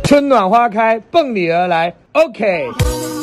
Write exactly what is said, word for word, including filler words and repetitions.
春暖花开，奔你而来。OK。